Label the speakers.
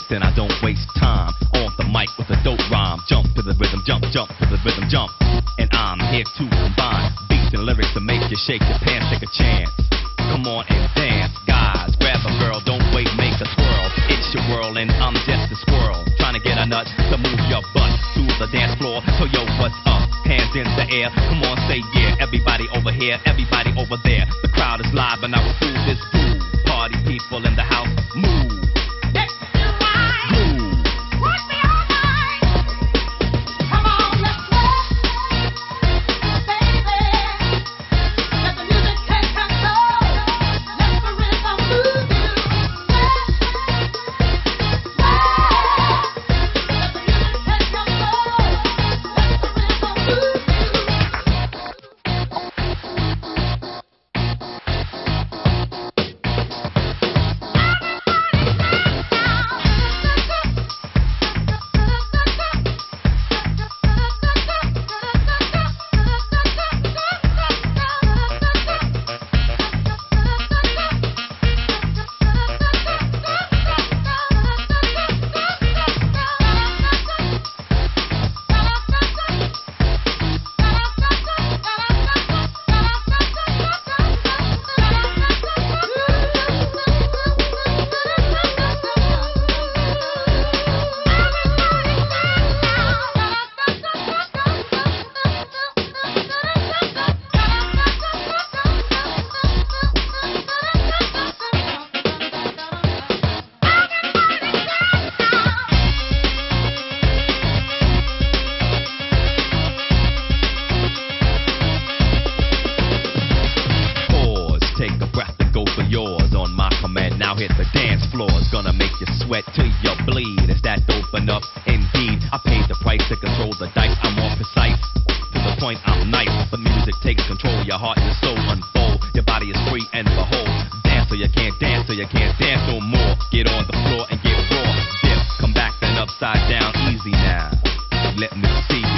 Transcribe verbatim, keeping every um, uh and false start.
Speaker 1: and I don't waste time. On the mic with a dope rhyme. Jump to the rhythm, jump, jump to the rhythm, jump. And I'm here to combine beats and lyrics to make you shake your pants, take a chance. Come on and dance, guys. Grab a girl, don't wait, make a twirl. It's your world and I'm just a squirrel. Trying to get a nut to move your butt to the dance floor. So yo, what's up? Hands in the air. Come on, say yeah. Everybody over here, everybody over there. The crowd is live and I will do this groove. Party people in the house, move. Now hit the dance floor, it's gonna make you sweat till you bleed. Is that dope enough? Indeed, I paid the price to control the dice. I'm more precise, to the point I'm nice. The music takes control, your heart and soul unfold. Your body is free and behold. Dance so you can't dance, so you can't dance no more. Get on the floor and get raw. Dip, come back then upside down, easy now. Let me see